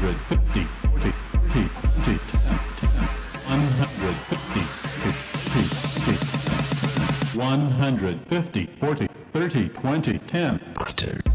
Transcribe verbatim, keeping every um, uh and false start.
fifty, forty, thirty, twenty, ten, one hundred fifty, fifty, one hundred fifty, forty, thirty, twenty, ten.